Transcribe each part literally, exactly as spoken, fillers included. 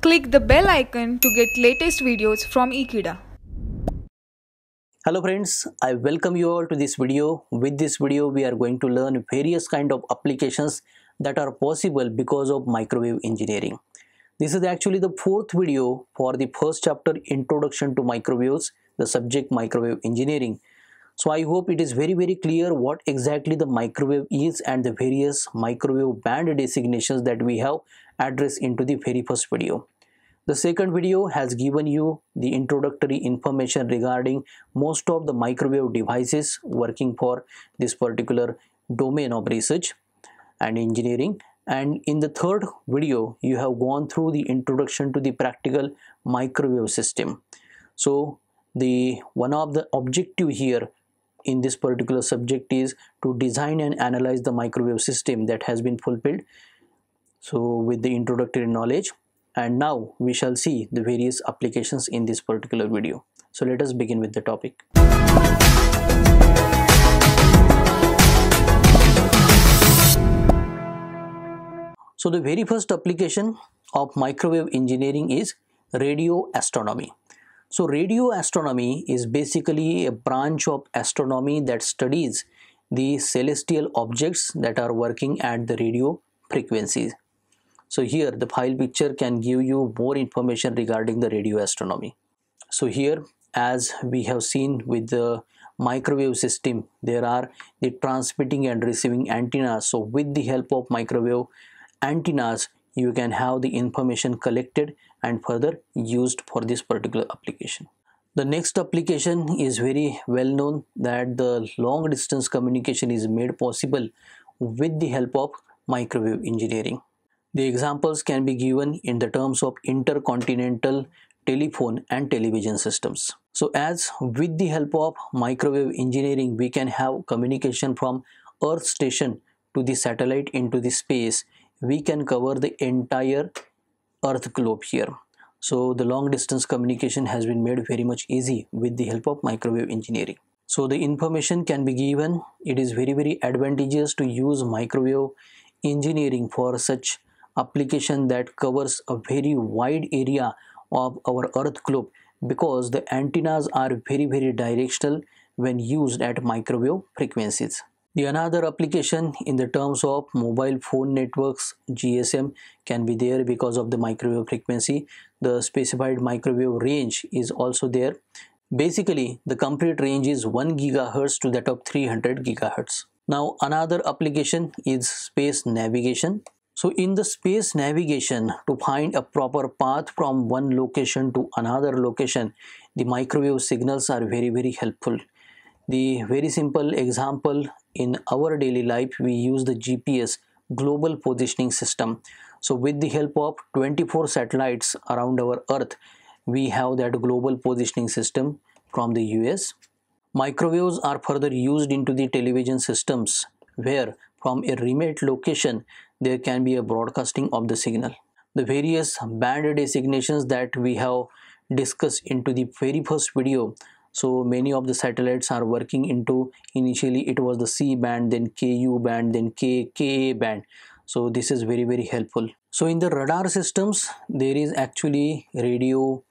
Click the bell icon to get latest videos from Ekeeda. Hello friends, I welcome you all to this video. With this video, we are going to learn various kind of applications that are possible because of microwave engineering. This is actually the fourth video for the first chapter, Introduction to Microwaves, the subject microwave engineering. So I hope it is very very clear what exactly the microwave is and the various microwave band designations that we have addressed into the very first video. The second video has given you the introductory information regarding most of the microwave devices working for this particular domain of research and engineering. And in the third video, you have gone through the introduction to the practical microwave system. So the one of the objective here in this particular subject is to design and analyze the microwave system that has been fulfilled. So with the introductory knowledge. And now we shall see the various applications in this particular video. So let us begin with the topic. So the very first application of microwave engineering is radio astronomy. So radio astronomy is basically a branch of astronomy that studies the celestial objects that are working at the radio frequencies. So here the file picture can give you more information regarding the radio astronomy. So here, as we have seen with the microwave system, there are the transmitting and receiving antennas. So with the help of microwave antennas, you can have the information collected and further used for this particular application. The next application is very well known, that the long distance communication is made possible with the help of microwave engineering. The examples can be given in the terms of intercontinental telephone and television systems. So as with the help of microwave engineering, we can have communication from Earth station to the satellite into the space. We can cover the entire Earth globe here. So the long distance communication has been made very much easy with the help of microwave engineering. So the information can be given. It is very very advantageous to use microwave engineering for such application that covers a very wide area of our Earth globe, because the antennas are very very directional when used at microwave frequencies. The another application in the terms of mobile phone networks, G S M, can be there because of the microwave frequency. The specified microwave range is also there. Basically the complete range is one gigahertz to that of three hundred gigahertz. Now another application is space navigation. So in the space navigation, to find a proper path from one location to another location, the microwave signals are very very helpful. The very simple example, in our daily life we use the G P S, global positioning system. So with the help of twenty-four satellites around our Earth, we have that global positioning system from the U S. Microwaves are further used into the television systems, where from a remote location there can be a broadcasting of the signal. The various band designations that we have discussed into the very first video. So many of the satellites are working into, initially it was the C band, then K U band, then K, Ka band. So this is very very helpful. So in the radar systems, there is actually radio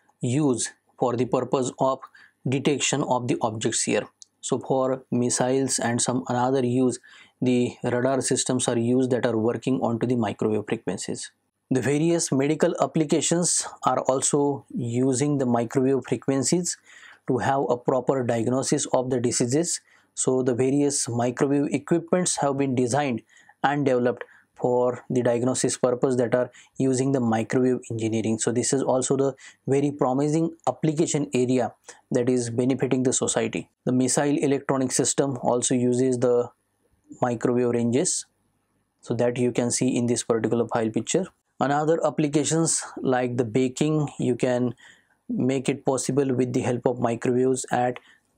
use for the purpose of detection of the objects here. So for missiles and some another use, the radar systems are used that are working onto the microwave frequencies. The various medical applications are also using the microwave frequencies to have a proper diagnosis of the diseases. So the various microwave equipments have been designed and developed for the diagnosis purpose that are using the microwave engineering. So this is also the very promising application area that is benefiting the society. The missile electronic system also uses the microwave ranges, so that you can see in this particular file picture. Another applications like the baking, you can make it possible with the help of microwaves, at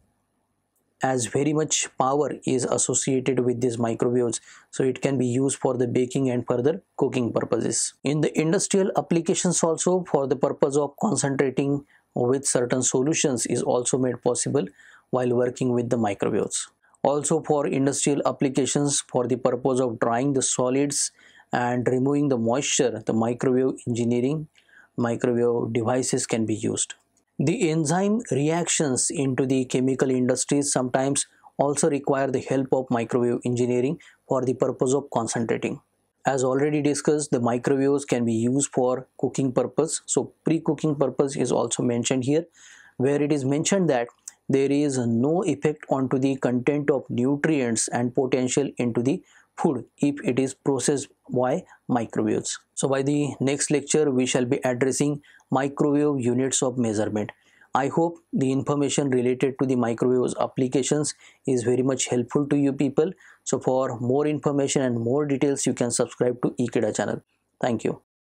as very much power is associated with these microwaves, so it can be used for the baking and further cooking purposes. In the industrial applications also, for the purpose of concentrating with certain solutions is also made possible while working with the microwaves. Also for industrial applications, for the purpose of drying the solids and removing the moisture, the microwave engineering microwave devices can be used. The enzyme reactions into the chemical industries sometimes also require the help of microwave engineering for the purpose of concentrating. As already discussed, the microwaves can be used for cooking purpose. So pre-cooking purpose is also mentioned here, where it is mentioned that there is no effect onto the content of nutrients and potential into the food if it is processed by microwaves. So by the next lecture, we shall be addressing microwave units of measurement. I hope the information related to the microwaves applications is very much helpful to you people. So for more information and more details, you can subscribe to Ekeeda channel. Thank you.